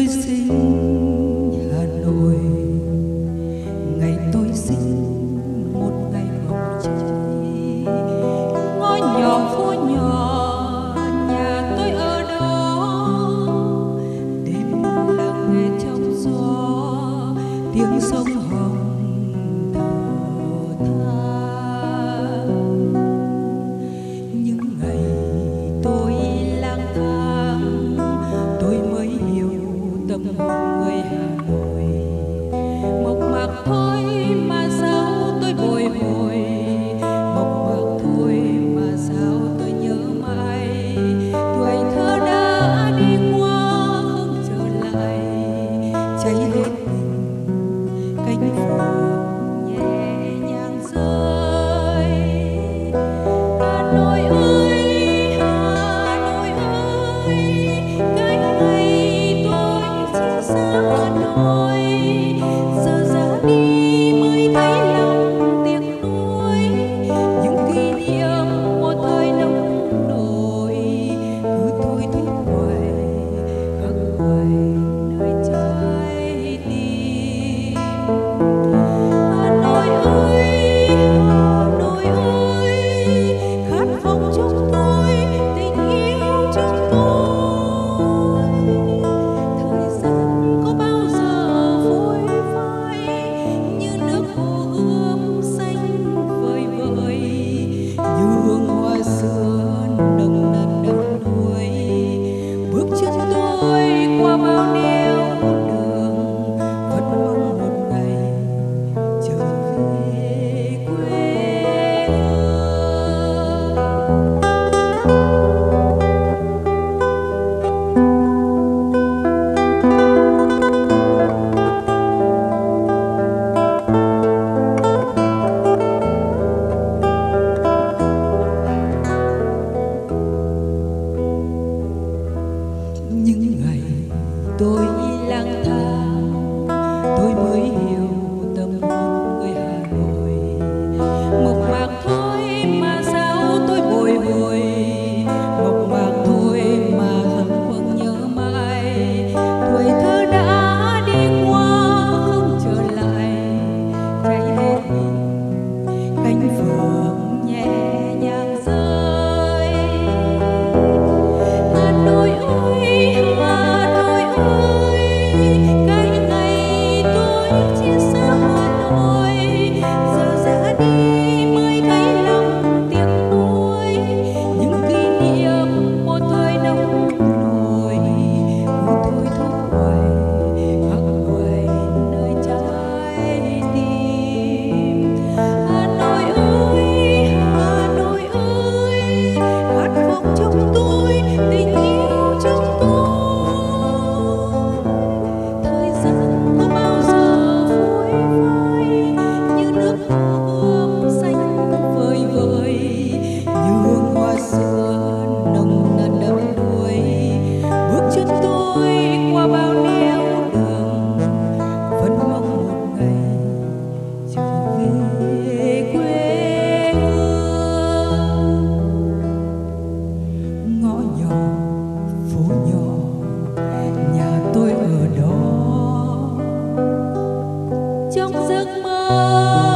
tôi sinh Hà Nội, ngày tôi sinh một ngày bầu trời. Ngõ nhỏ phố nhỏ nhà tôi ở đó, đêm lặng nghe trong gió tiếng sông Hồng thở than. Những ngày tôi lang thang, tôi mới hiểu tâm hồn người Hà Nội. Mộc mạc thôi mà sao tôi bồi hồi, mộc mạc thôi mà sao tôi nhớ mãi. Tuổi thơ đã đi qua không trở lại, cháy hết mình cánh phượng nhẹ nhàng rơi. Hà Nội ơi, Hà Nội ơi, cái ngày tôi sinh ra Hà Nội, giờ ra đi mới thấy lòng tiếc nuối. Những kỷ niệm một thời nông nổi cứ thôi thúc hoài, khắc hoài nơi trái tim. Hà Nội ơi, Hà Nội ơi, khát vọng trong tôi, tình yêu trong tôi. Thời gian có bao giờ vội vãi như nước hồ ươm xanh vời vợi, như hương hoa xưa nồng nàn đắm đuối. Bước chân tôi qua bao nẻo đường, vẫn mong một ngày trở về quê hương. Những ngày tôi lang thang, tôi mới hiểu tâm hồn người Hà Nội. Mộc mạc thôi mà sao tôi bồi hồi, mộc mạc thôi mà thầm vẫn nhớ mãi. Tuổi thơ đã đi qua không trở lại, cháy hết mình cánh phượng nhẹ nhàng rơi. Hà Nội ơi, Hà Nội ơi, cái ngày tôi chia xa Hà Nội, giờ ra đi mới thấy lòng tiếc nuối. Những kỷ niệm một thời nông nổi cứ thôi thúc hoài, khắc hoài nơi trái tim. Hà Nội ơi, Hà Nội ơi, khát vọng trong tôi, tình yêu trong tôi. Thời gian có bao giờ vội vãi như nước hồ ươm xanh vời vợi, như hương hoa xưa nồng nàn đắm đuối. Bước chân tôi qua bao nẻo đường, vẫn mong một ngày trở về quê hương. Ngõ nhỏ phố nhỏ nhà tôi ở đó, trong giấc mơ